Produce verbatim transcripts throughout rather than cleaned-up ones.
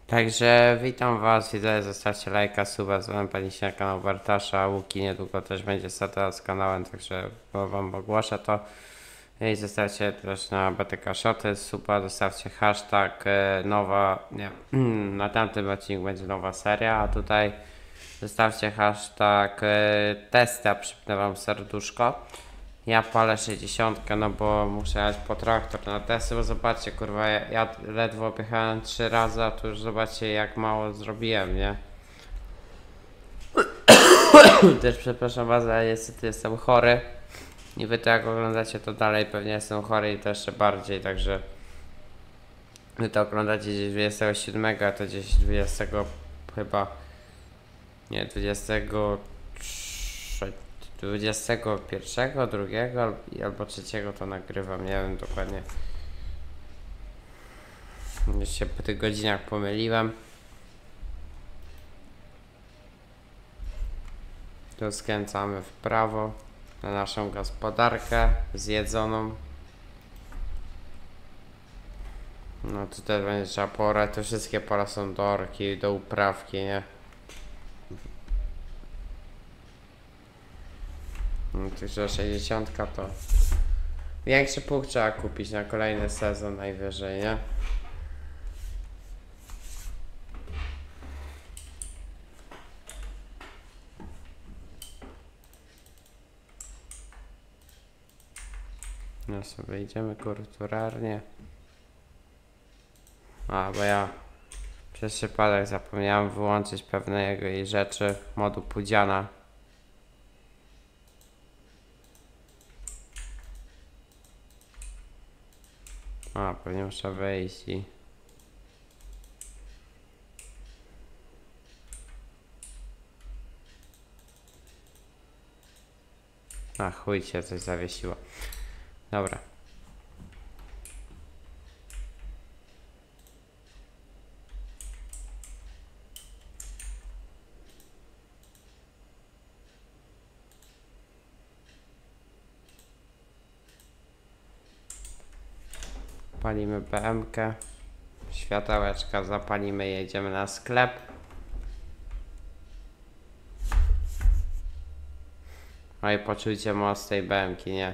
Także witam was, widzę, zostawcie lajka, suba, dzwonem paliście na kanał Bartasza, Łuki niedługo też będzie startował z kanałem, także wam ogłoszę to. I zostawcie też na B T K Shoty, suba, zostawcie hashtag e, nowa, nie, na tamtym odcinku będzie nowa seria, a tutaj zostawcie hashtag e, testa, przypnę wam serduszko. Ja palę sześćdziesiąt, no bo muszę jechać po traktor na testy, bo zobaczcie, kurwa, ja, ja ledwo objechałem trzy razy, a tu już zobaczcie, jak mało zrobiłem, nie? Też przepraszam was, ale niestety jestem chory. I wy to jak oglądacie, to dalej pewnie jestem chory i to jeszcze bardziej, także wy to oglądacie gdzieś dwudziestego siódmego, a to gdzieś dwudziestego chyba, nie, dwudziestego dwudziestego pierwszego, drugiego albo trzeciego to nagrywam, nie wiem dokładnie. Już się po tych godzinach pomyliłem. Tu skręcamy w prawo na naszą gospodarkę zjedzoną. No tutaj będzie trzeba porać, to wszystkie pola są do orki, do uprawki, nie? No, także sześćdziesiąt to większy pług trzeba kupić na kolejny sezon najwyżej, nie? No sobie idziemy kulturalnie. A, bo ja przez przypadek zapomniałem wyłączyć pewne jego jej rzeczy modu Pudziana. A, pewnie muszę wyjść i... A, chuj się coś zawiesiło. Dobra. Palimy B M kę. Światełeczka zapalimy, jedziemy na sklep. No i poczujcie moc tej B M ki, nie?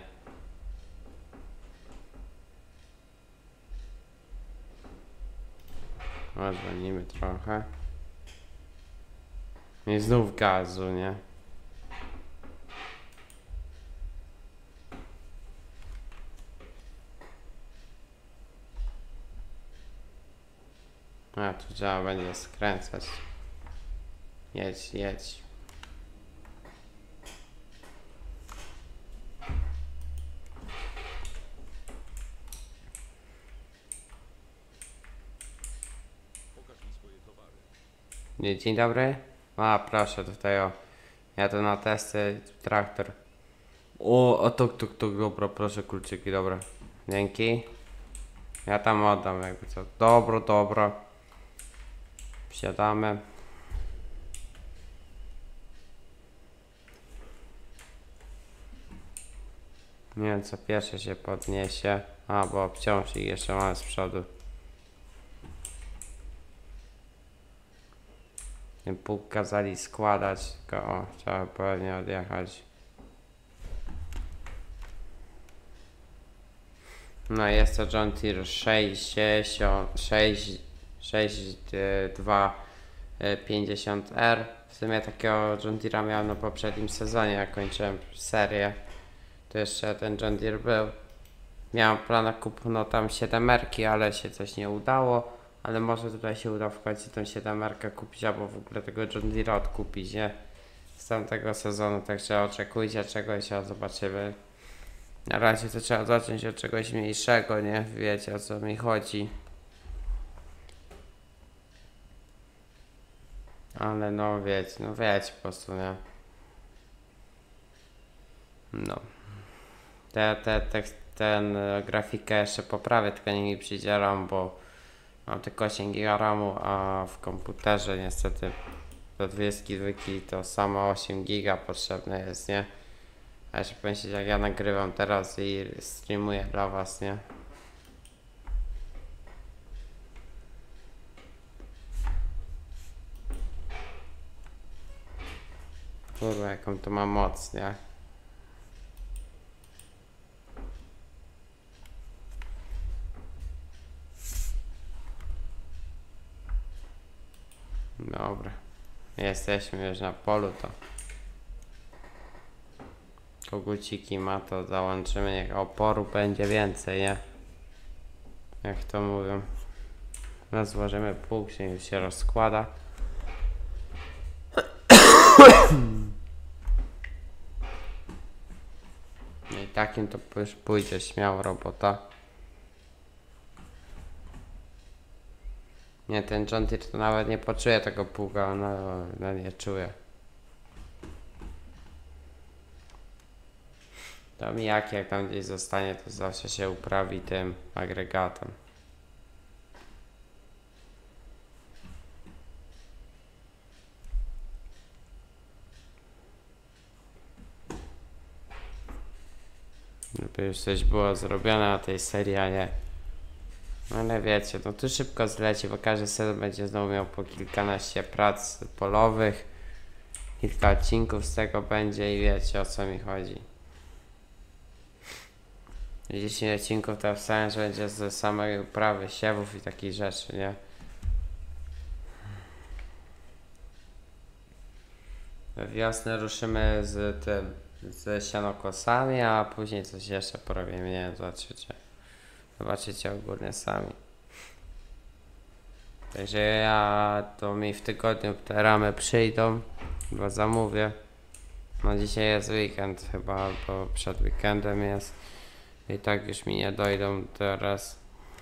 No, dzwonimy trochę. I znów gazu, nie? A, tu trzeba będzie skręcać. Jedź, jedź. Nie, dzień dobry. A, proszę, tutaj o. Ja to na testy, traktor. O, o tuk, tuk, tuk, dobra, proszę, kluczyki, dobra. Dzięki. Ja tam oddam, jakby co. Dobro, dobro. Wsiadamy. Nie wiem, co pierwsze się podniesie. A, bo wciąż ich jeszcze mamy z przodu. Ten pług kazali składać, tylko o, trzeba pewnie odjechać. No jest to John Deere sześćdziesiąt, sześć, sześć, dwa, pięćdziesiąt R. W sumie takiego John Deere'a miałem na poprzednim sezonie, jak kończyłem serię. To jeszcze ten John Deere był. Miałem plan kupu no tam siedemki, ale się coś nie udało. Ale może tutaj się uda w końcu tą siedemkę kupić, albo w ogóle tego John Deere'a odkupić, nie? Z tamtego sezonu, także oczekujcie czegoś, a zobaczymy. Na razie to trzeba zacząć od czegoś mniejszego, nie? Wiecie, o co mi chodzi. Ale no wiecie, no wiecie po prostu, nie? No. Te, te, te, ten e, grafikę jeszcze poprawię, tylko nie mi przyjdzie RAM, bo mam tylko osiem giga ramu, a w komputerze niestety do dwudziestki dwójki to samo osiem giga potrzebne jest, nie? A jeszcze pomyśleć, jak ja nagrywam teraz i streamuję dla was, nie? Kurwa, jaką to ma moc, nie? Dobra. Jesteśmy już na polu, to koguciki ma, to załączymy, niech oporu będzie więcej, nie? Jak to mówią. No złożymy pług, się już się rozkłada. No i takim to już pójdzie śmiało robota. Nie, ten John Deere to nawet nie poczuje tego pługa, no, no nie czuje. To mijaki jak tam gdzieś zostanie, to zawsze się uprawi tym agregatem. Żeby już coś było zrobione na tej serii, a nie. Ale wiecie, no tu szybko zleci, bo każdy sezon będzie znowu miał po kilkanaście prac polowych. Kilka odcinków z tego będzie i wiecie, o co mi chodzi. dziesięć odcinków to wstałem, że będzie ze samej uprawy siewów i takich rzeczy, nie? We wiosnę ruszymy z tym, z sianokosami, a później coś jeszcze porobimy, nie wiem, zobaczycie. Zobaczycie ogólnie sami. Także ja, to mi w tygodniu te ramy przyjdą, bo zamówię. No dzisiaj jest weekend chyba, albo przed weekendem jest. I tak już mi nie dojdą teraz.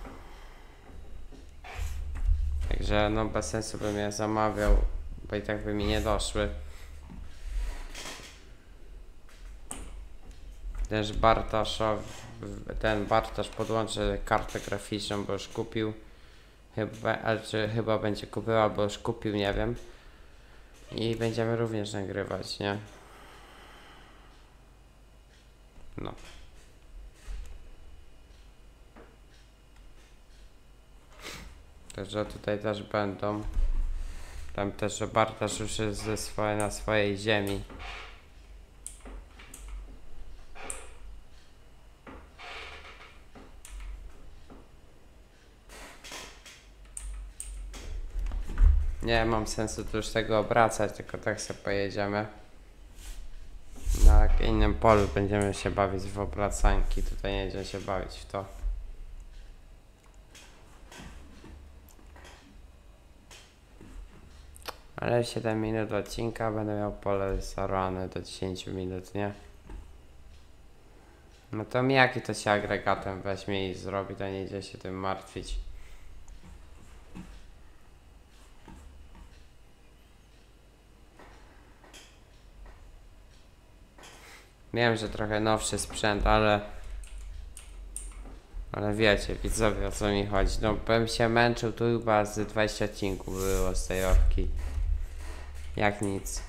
Także no bez sensu bym je zamawiał, bo i tak by mi nie doszły. Też Bartaszowi, ten Bartasz podłączy kartę graficzną, bo już kupił. Chyba, ale czy chyba będzie kupił, albo już kupił, nie wiem. I będziemy również nagrywać, nie? No. Także tutaj też będą. Tam też, że Bartasz już jest ze swoje, na swojej ziemi. Nie mam sensu tu już tego obracać, tylko tak sobie pojedziemy. Na innym polu będziemy się bawić w obracanki, tutaj nie będziemy się bawić w to. Ale siedem minut odcinka, będę miał pole zarwane do dziesięciu minut, nie? No to mi jaki to się agregatem weźmie i zrobi, to nie idzie się tym martwić. Wiem, że trochę nowszy sprzęt, ale... Ale wiecie, widzowie, o co mi chodzi. No bym się męczył, tu chyba z dwadzieścia odcinków było z tej owki. Jak nic.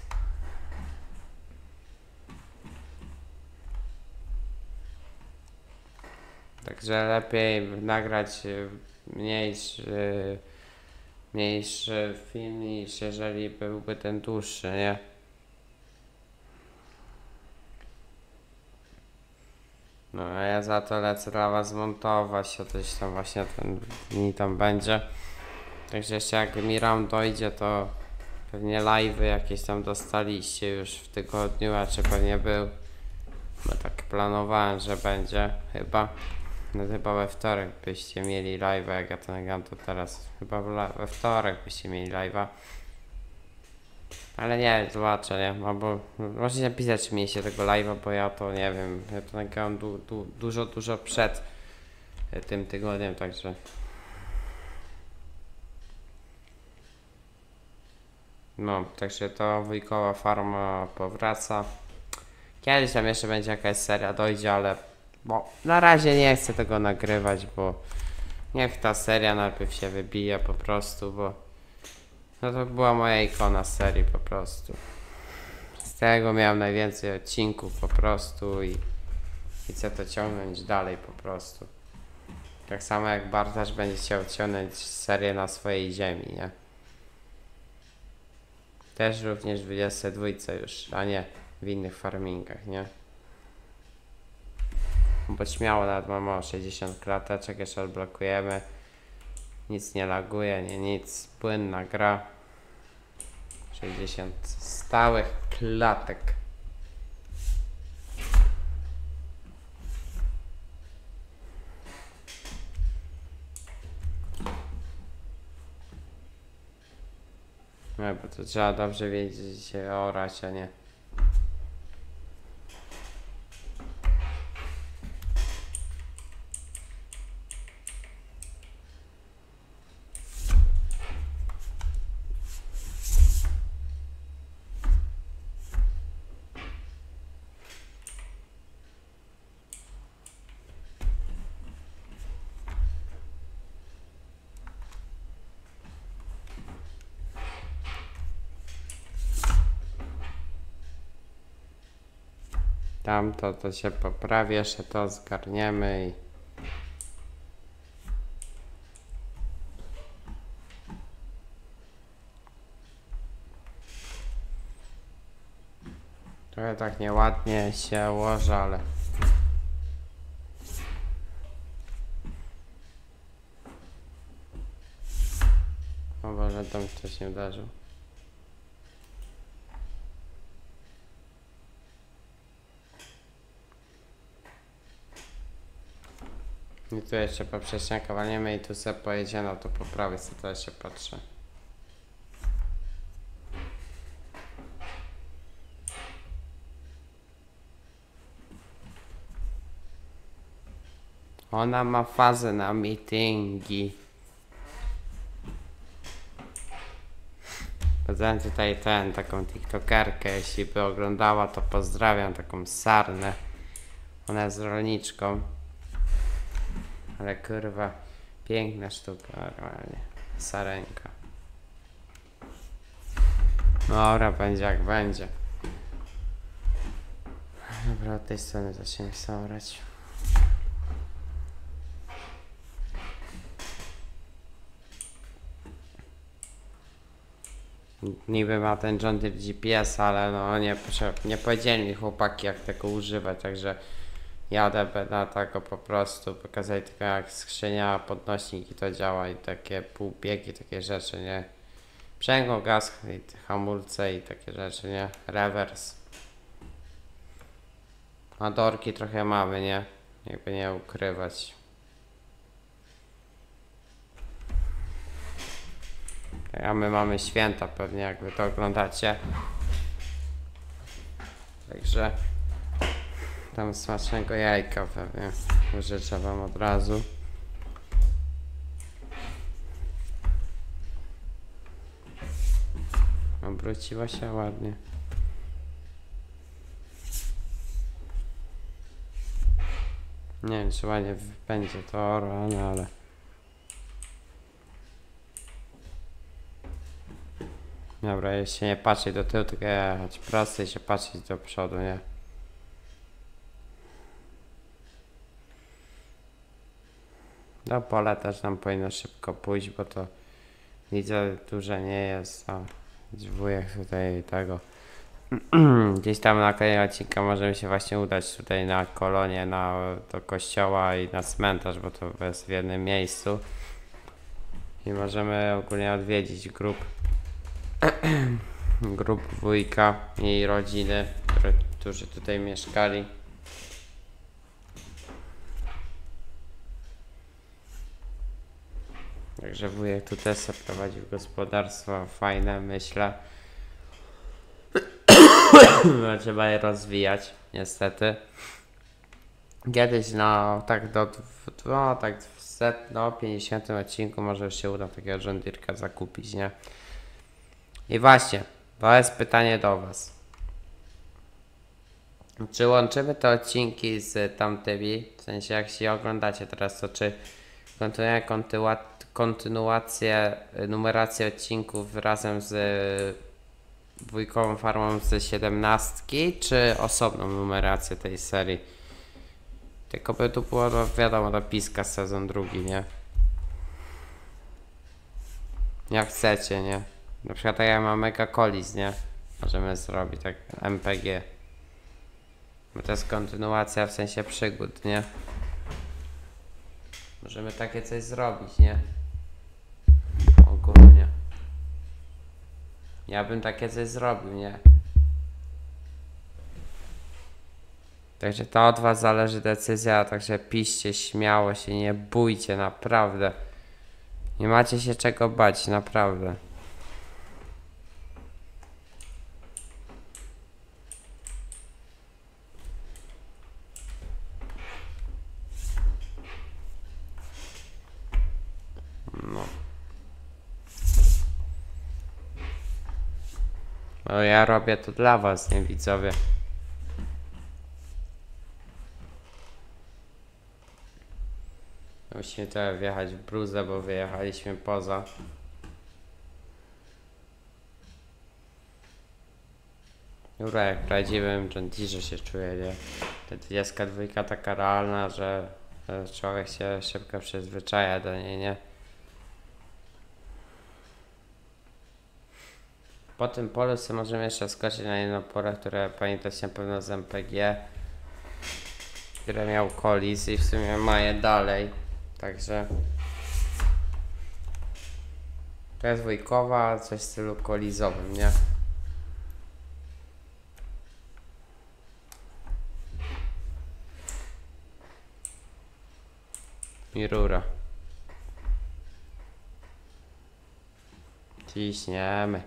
Także lepiej nagrać mniejszy, mniejszy film, niż jeżeli byłby ten dłuższy, nie? No a ja za to lecę dla was montować, to coś tam właśnie ten dni tam będzie. Także jeszcze jak mi RAM dojdzie, to pewnie live'y jakieś tam dostaliście już w tygodniu, a czy pewnie był. Bo tak planowałem, że będzie chyba. No chyba we wtorek byście mieli live'a, jak ja to nagram, to teraz chyba we wtorek byście mieli live'a. Ale nie, zobaczę, nie? Albo możecie napisać, czy mieliście tego live'a, bo ja to nie wiem. Ja to nagrałem du du dużo, dużo przed tym tygodniem, także. No, także to wujkowa farma powraca. Kiedyś tam jeszcze będzie jakaś seria dojdzie, ale bo na razie nie chcę tego nagrywać, bo niech ta seria najpierw się wybije po prostu, bo no to była moja ikona serii po prostu. Z tego miałem najwięcej odcinków po prostu i, i chcę to ciągnąć dalej po prostu. Tak samo jak Bartasz będzie chciał ciągnąć serię na swojej ziemi, nie? Też również w dwudziestej dwójce już, a nie w innych farmingach, nie? Bo śmiało nawet mamy o sześćdziesiąt klateczek, jeszcze odblokujemy. Nic nie laguje, nie nic, płynna gra. sześćdziesiąt stałych klatek. No bo to trzeba dobrze wiedzieć się orać, a nie. Tamto to się poprawi, jeszcze to zgarniemy i trochę tak nieładnie się ułoży, ale o Boże, tam ktoś nie uderzył. I tu jeszcze poprzeczniaka walniemy i tu sobie pojedzie, no to po prawej sobie też się patrzę. Ona ma fazę na meetingi. Poznałem tutaj ten, taką tiktokerkę, jeśli by oglądała, to pozdrawiam, taką Sarnę. Ona jest rolniczką. Ale kurwa, piękna sztuka, normalnie. Sarenka. Dobra, będzie jak będzie. Dobra, od tej strony zaczniemy saurać. Niby ma ten John Deere G P S, ale no nie, nie powiedzieli mi chłopaki jak tego używać, także jadę na tego po prostu, pokazać tylko jak skrzynia, podnośnik i to działa i takie półbiegi, takie rzeczy, nie? Sprzęgło, gaz, i hamulce i takie rzeczy, nie? Rewers. A dorki trochę mamy, nie? Jakby nie ukrywać. A my mamy święta pewnie, jak wy to oglądacie. Także tam smacznego jajka pewnie życzę wam od razu. Obróciła się ładnie. Nie wiem, czy ładnie będzie to orane, ale dobra, jeśli nie patrzeć do tyłu, tylko jechać prosto i się patrzeć do przodu, nie? Do pola też nam powinno szybko pójść, bo to widzę duże nie jest, a wujek tutaj tego gdzieś tam na kolejnym odcinka możemy się właśnie udać tutaj na kolonie, na, do kościoła i na cmentarz, bo to jest w jednym miejscu i możemy ogólnie odwiedzić grup grup wujka i rodziny, które, którzy tutaj mieszkali. Także wujek tu też sobie prowadził gospodarstwo fajne, myślę. Trzeba je rozwijać, niestety. Kiedyś, no tak do no, tak w set, no, pięćdziesiątym odcinku może już się uda takiego John Deere'ka zakupić, nie? I właśnie, to jest pytanie do was. Czy łączymy te odcinki z tamtymi? W sensie jak się oglądacie teraz, to czy kontynuujemy kontynuację, numerację odcinków razem z wujkową farmą ze siedemnastki, czy osobną numerację tej serii? Tylko by tu było, no, wiadomo, dopiska sezon drugi, nie? Jak chcecie, nie? Na przykład tak jak mam Mega Colis, nie? Możemy zrobić tak M P G. Bo to jest kontynuacja w sensie przygód, nie? Możemy takie coś zrobić, nie? Ogólnie. Ja bym takie coś zrobił, nie? Także to od was zależy decyzja, także piszcie śmiało się, nie bójcie, naprawdę. Nie macie się czego bać, naprawdę. No. No ja robię to dla was, nie widzowie. Musimy teraz wjechać w bruzę, bo wyjechaliśmy poza. Dobra, jak w prawdziwym John Deere się czuję, nie? Ta dwudziestka dwa taka realna, że człowiek się szybko przyzwyczaja do niej, nie? Po tym polu sobie możemy jeszcze skoczyć na jedno pole, które pamiętacie na pewno z M P G, które miał Colis i w sumie ma je dalej, także to jest dwójkowa, coś w stylu kolizowym, nie? I rura. Ciśniemy.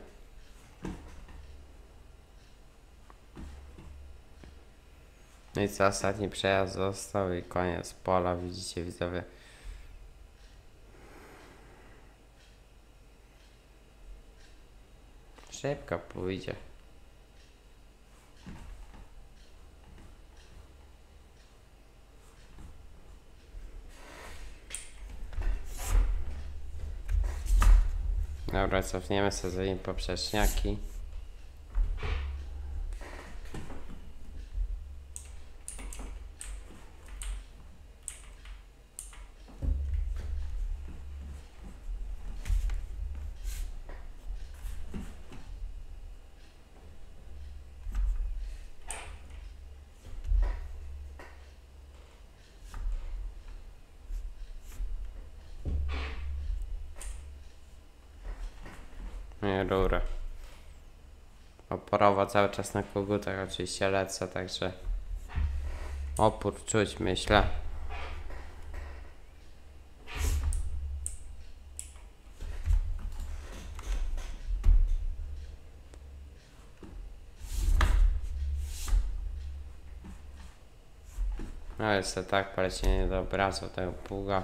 No i co, ostatni przejazd został i koniec pola, widzicie widzowie. Szybko pójdzie. Dobra, cofniemy sobie za nim poprzeczniaki. Nie, rura. Oporowo cały czas na kogutach oczywiście lecę, także opór czuć, myślę. No jest to tak, polecienie do obrazu tego pługa.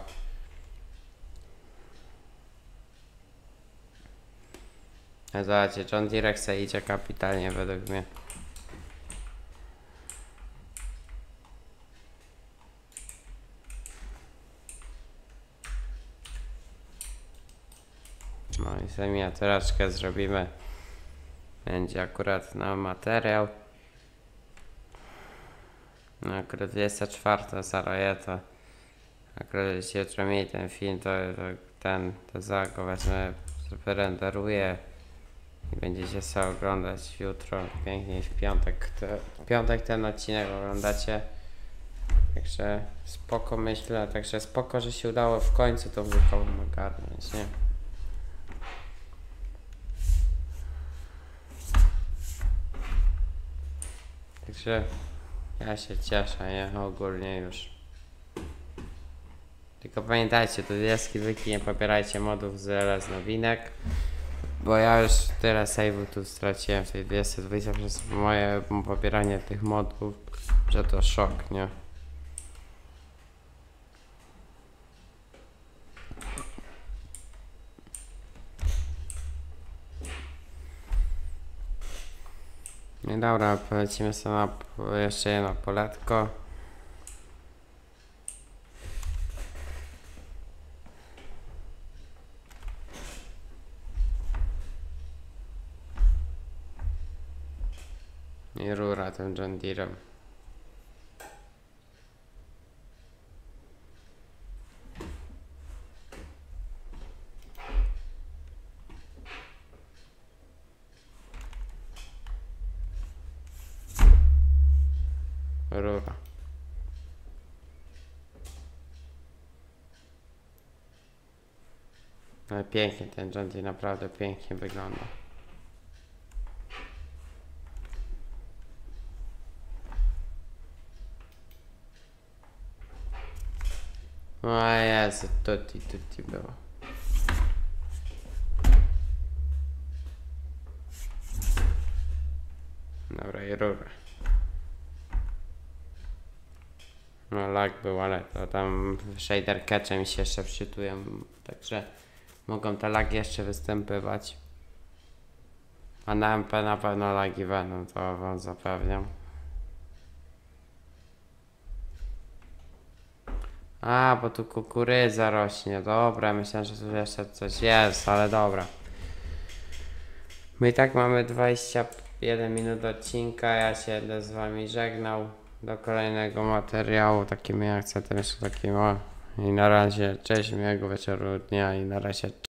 A zobaczcie, John Deere chce idzie kapitalnie według mnie. No i sobie miniatureczkę zrobimy. Będzie akurat na materiał. No akurat dwudziesta czwarta zaroje to. Akurat jeśli jutro mieli ten film, to, to ten, to za go wezmę, wyrenderuję i będziecie sobie oglądać jutro, pięknie w piątek. To, w piątek ten odcinek oglądacie. Także spoko, myślę, także spoko, że się udało w końcu tą wykową ogarnąć, nie? Także ja się cieszę, nie? Ogólnie już. Tylko pamiętajcie, do dwudziestki dwójki nie pobierajcie modów z L S nowinek, bo ja już tyle save'ów tu straciłem w tej dwudziestce dwójce przez moje pobieranie tych modów, że to szok, nie? No i dobra, polecimy sobie na jeszcze jedno poletko. I rura tym John Deere'em. Ale pięknie ten John Deere, naprawdę pięknie wygląda. O Jezu, tutti, tutti było. Dobra, i rurę. No lag był, ale to tam shader catche mi się jeszcze wczytują, także mogą te lagi jeszcze występować. A na M P na pewno lagi będą, to wam zapewniam. A, bo tu kukurydza rośnie, dobra, myślałem, że tu jeszcze coś jest, ale dobra. My i tak mamy dwadzieścia jeden minut odcinka, ja się będę z wami żegnał. Do kolejnego materiału, takim jak chcę też takim o. I na razie, cześć, miłego wieczoru, dnia i na razie.